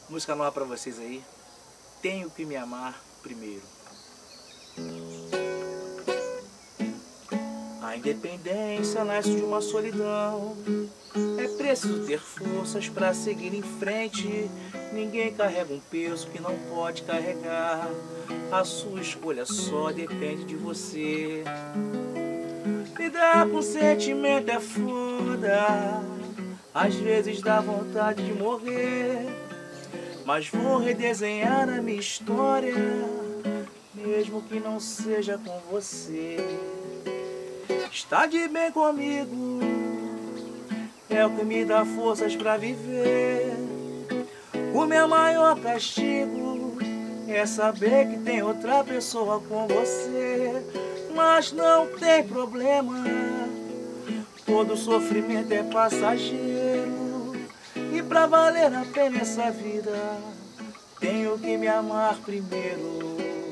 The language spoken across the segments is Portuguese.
Música nova pra vocês aí. Tenho que me amar primeiro. A independência nasce de uma solidão. É preciso ter forças pra seguir em frente. Ninguém carrega um peso que não pode carregar. A sua escolha só depende de você. Lidar com sentimento é foda. Às vezes dá vontade de morrer, mas vou redesenhar a minha história, mesmo que não seja com você. Estar de bem comigo é o que me dá forças pra viver. O meu maior castigo é saber que tem outra pessoa com você. Mas não tem problema, todo sofrimento é passageiro. E pra valer a pena essa vida, tenho que me amar primeiro.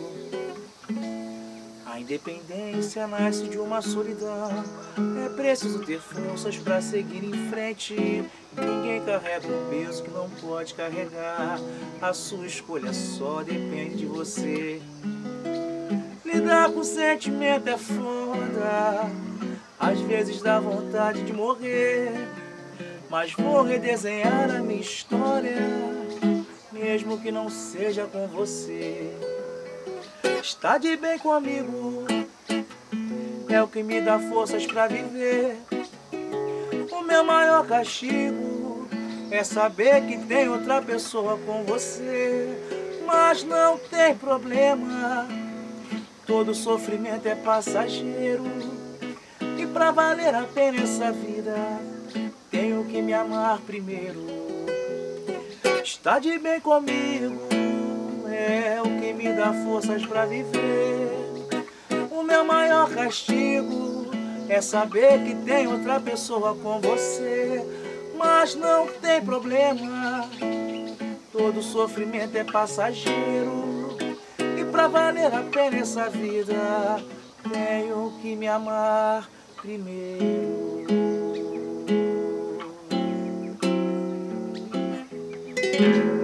A independência nasce de uma solidão. É preciso ter forças pra seguir em frente. Ninguém carrega um peso que não pode carregar. A sua escolha só depende de você. Lidar com sentimento é foda. Às vezes dá vontade de morrer, mas vou redesenhar a minha história, mesmo que não seja com você. Estar de bem comigo é o que me dá forças pra viver. O meu maior castigo é saber que tem outra pessoa com você. Mas não tem problema, todo sofrimento é passageiro. E pra valer a pena essa vida, tenho que me amar primeiro. Estar de bem comigo é o que me dá forças pra viver. O meu maior castigo é saber que tem outra pessoa com você. Mas não tem problema, todo sofrimento é passageiro. E pra valer a pena essa vida, tenho que me amar primeiro.